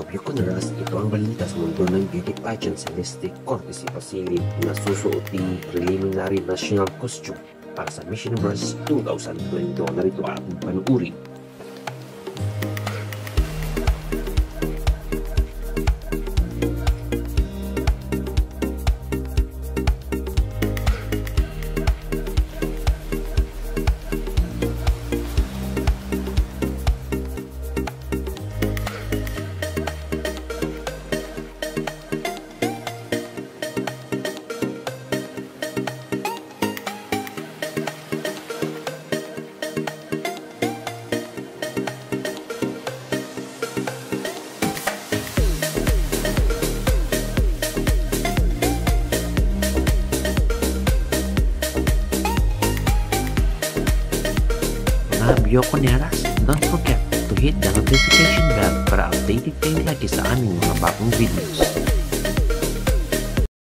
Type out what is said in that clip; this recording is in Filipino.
Fabio Conaras, ito ang balita sa mundo ng beauty pageant sa Mystic Cortez Pasilip na susuoting preliminary national costume para sa Miss Universe 2022 na rito ating panuuri. Fabio Conaras, don't forget to hit the notification bell para updated kayo lagi sa aming mga bagong videos.